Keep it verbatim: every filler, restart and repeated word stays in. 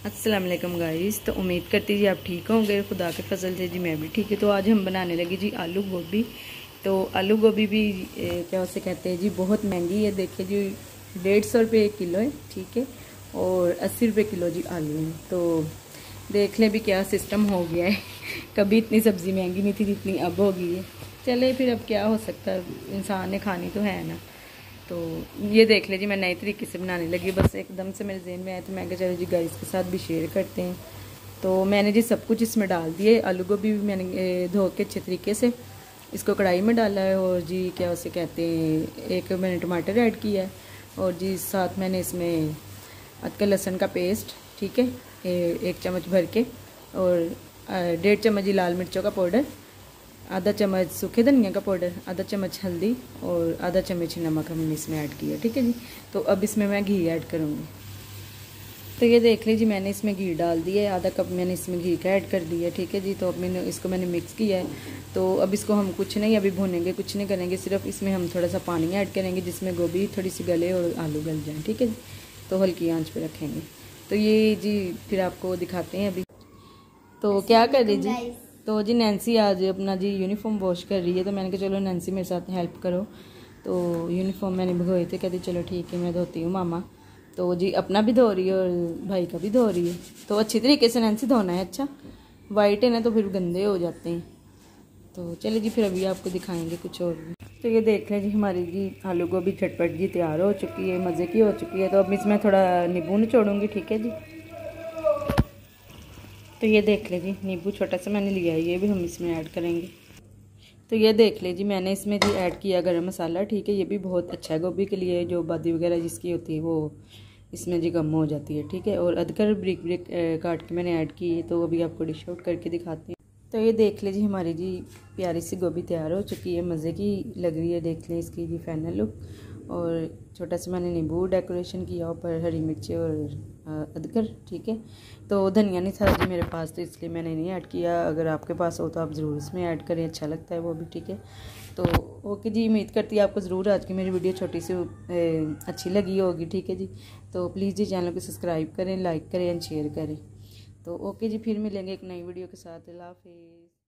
अस्सलाम वालेकुम गाइस। तो उम्मीद करती जी आप ठीक होंगे, खुदा के फजल से जी मैं भी ठीक है। तो आज हम बनाने लगे जी आलू गोभी। तो आलू गोभी भी ए, क्या उसे कहते हैं जी, बहुत महंगी है। देखिए जी, डेढ़ सौ रुपये किलो है, ठीक है, और अस्सी रुपये किलो जी आलू हैं। तो देख लें भी क्या सिस्टम हो गया है। कभी इतनी सब्ज़ी महंगी नहीं थी जितनी अब हो गई है। चले फिर अब क्या हो सकता है, इंसान ने खानी तो है ना। तो ये देख लीजिए, मैं नए तरीके से बनाने लगी, बस एकदम से मेरे जहन में आया तो मैं कहा चलो जी गाइस के साथ भी शेयर करते हैं। तो मैंने जी सब कुछ इसमें डाल दिए। आलू गोभी भी मैंने धो के अच्छे तरीके से इसको कढ़ाई में डाला है, और जी क्या उसे कहते हैं, एक मैंने टमाटर ऐड किया है, और जी साथ मैंने इसमें अदरक लहसुन का पेस्ट, ठीक है, एक चम्मच भर के, और डेढ़ चम्मच जी लाल मिर्चों का पाउडर, आधा चम्मच सूखे धनिया का पाउडर, आधा चम्मच हल्दी और आधा चम्मच नमक हमने इसमें ऐड किया, ठीक है जी। तो अब इसमें मैं घी ऐड करूँगी। तो ये देख लीजिए, मैंने इसमें घी डाल दिया है, आधा कप मैंने इसमें घी का ऐड कर दिया, ठीक है जी। तो अब मैंने इसको मैंने मिक्स किया है। तो अब इसको हम कुछ नहीं अभी भूनेंगे, कुछ नहीं करेंगे, सिर्फ इसमें हम थोड़ा सा पानी ऐड करेंगे जिसमें गोभी थोड़ी सी गले और आलू गल जाए, ठीक है जी। तो हल्की आंच पे रखेंगे। तो ये जी फिर आपको दिखाते हैं अभी। तो क्या कर रही जी? तो जी नैन्सी आज अपना जी यूनिफॉर्म वॉश कर रही है, तो मैंने कहा चलो नैन्सी मेरे साथ हेल्प करो। तो यूनिफॉर्म मैंने भिगोए थे, कहती चलो ठीक है मैं धोती हूँ मामा। तो जी अपना भी धो रही है और भाई का भी धो रही है। तो अच्छी तरीके से नैन्सी धोना है, अच्छा वाइट है ना तो फिर गंदे हो जाते हैं। तो चलिए जी फिर अभी आपको दिखाएंगे कुछ और भी। तो ये देख लें जी, हमारी जी आलू गोभी झटपट जी तैयार हो चुकी है, मज़े की हो चुकी है। तो अब इसमें थोड़ा नींबू निचोड़ूँगी, ठीक है जी। तो ये देख ले जी, नींबू छोटा सा मैंने लिया है, ये भी हम इसमें ऐड करेंगे। तो ये देख ले जी, मैंने इसमें जी ऐड किया गरम मसाला, ठीक है। ये भी बहुत अच्छा है गोभी के लिए, जो बादी वगैरह जिसकी होती है वो इसमें जी कम हो जाती है, ठीक है। और अदरक ब्रिक ब्रिक काट के मैंने ऐड की है। तो अभी आपको डिश आउट करके दिखाती हूँ। तो ये देख ले जी, हमारी जी प्यारी सी गोभी तैयार हो चुकी है, मज़े की लग रही है। देख लें इसकी जी फाइनल लुक। और छोटा सा मैंने नींबू डेकोरेशन किया, ऊपर हरी मिर्ची और अदरक, ठीक है। तो धनिया नहीं था जी मेरे पास, तो इसलिए मैंने नहीं ऐड किया। अगर आपके पास हो तो आप ज़रूर इसमें ऐड करें, अच्छा लगता है वो भी, ठीक है। तो ओके जी, उम्मीद करती है आपको ज़रूर आज की मेरी वीडियो छोटी सी अच्छी लगी होगी, ठीक है जी। तो प्लीज़ जी चैनल को सब्सक्राइब करें, लाइक करें एंड शेयर करें। तो ओके जी, फिर मिलेंगे एक नई वीडियो के साथ। अल्लाह हाफिज़।